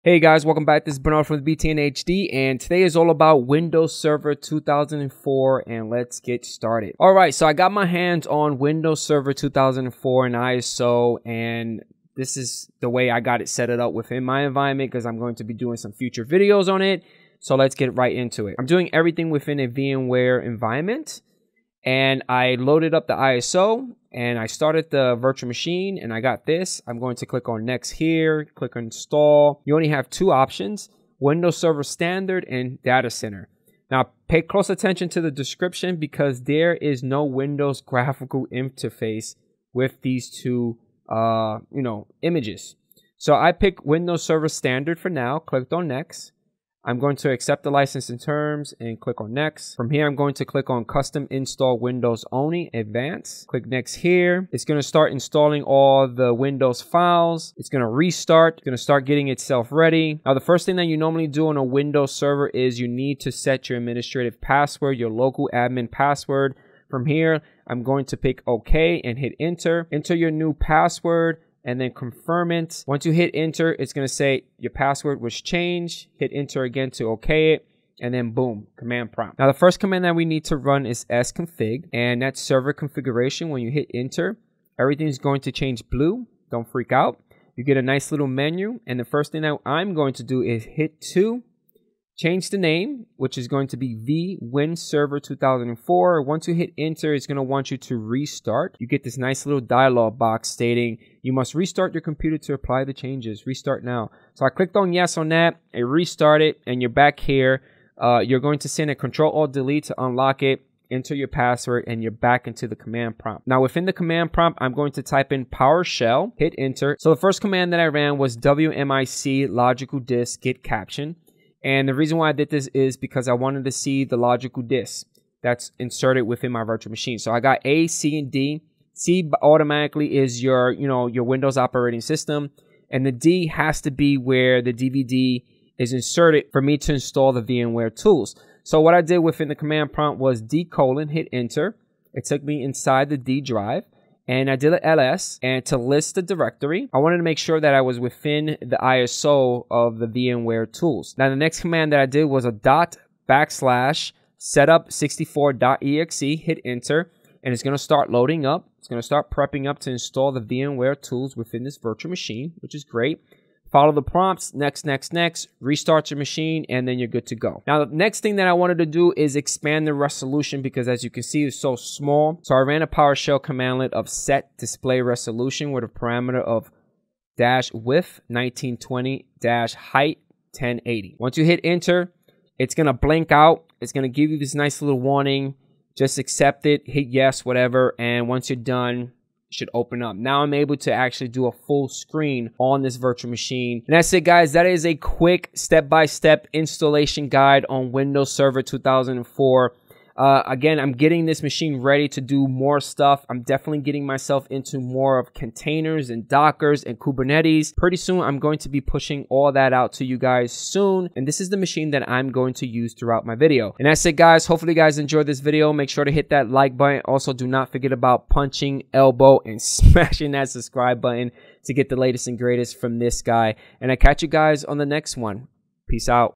Hey guys, welcome back. This is Bernard from the BTNHD, and today is all about Windows Server 2004, and let's get started. All right, so I got my hands on Windows Server 2004 and ISO, and this is the way I got it set it up within my environment because I'm going to be doing some future videos on it. So let's get right into it. I'm doing everything within a VMware environment, and I loaded up the ISO and I started the virtual machine and I got this. I'm going to click on next here, click on install. You only have two options, Windows Server Standard and Data Center. Now pay close attention to the description because there is no Windows graphical interface with these two images. So I picked Windows Server Standard for now, clicked on next. I'm going to accept the license and terms and click on next. From here, I'm going to click on custom install Windows only, advanced. Click next here. It's going to start installing all the Windows files. It's going to restart. It's going to start getting itself ready. Now, the first thing that you normally do on a Windows server is you need to set your administrative password, your local admin password. From here, I'm going to pick OK and hit enter. Enter your new password and then confirm it. Once you hit enter, it's going to say your password was changed. Hit enter again to OK it, and then boom, command prompt. Now the first command that we need to run is SConfig, and that's server configuration. When you hit enter, everything's going to change blue. Don't freak out. You get a nice little menu, and the first thing that I'm going to do is hit 2. Change the name, which is going to be VWin Server 2004. Once you hit enter, it's going to want you to restart. You get this nice little dialog box stating you must restart your computer to apply the changes. Restart now. So I clicked on yes on that. It restarted, and you're back here. You're going to send a Control-Alt-Delete to unlock it. Enter your password, and you're back into the command prompt. Now within the command prompt, I'm going to type in PowerShell. Hit enter. So the first command that I ran was WMIC logical disk get caption. And the reason why I did this is because I wanted to see the logical disk that's inserted within my virtual machine. So I got A, C, and D. C automatically is your Windows operating system. And the D has to be where the DVD is inserted for me to install the VMware tools. So what I did within the command prompt was D:, hit enter. It took me inside the D drive. And I did an ls, and to list the directory, I wanted to make sure that I was within the ISO of the VMware tools. Now, the next command that I did was a /setup64.exe, hit enter, and it's going to start loading up. It's going to start prepping up to install the VMware tools within this virtual machine, which is great. Follow the prompts, next, restart your machine, and then you're good to go. Now, the next thing that I wanted to do is expand the resolution because as you can see, it's so small. So I ran a PowerShell commandlet of set display resolution with a parameter of -width 1920 -height 1080. Once you hit enter, it's going to blink out. It's going to give you this nice little warning. Just accept it, hit yes, whatever, and once you're done, should open up. Now I'm able to actually do a full screen on this virtual machine. And that's it, guys. That is a quick step-by-step installation guide on Windows Server 2004. Again, I'm getting this machine ready to do more stuff. I'm definitely getting myself into more of containers and Dockers and Kubernetes. Pretty soon, I'm going to be pushing all that out to you guys soon. And this is the machine that I'm going to use throughout my video. And that's it, guys. Hopefully, you guys enjoyed this video. Make sure to hit that like button. Also, do not forget about punching elbow and smashing that subscribe button to get the latest and greatest from this guy. And I catch you guys on the next one. Peace out.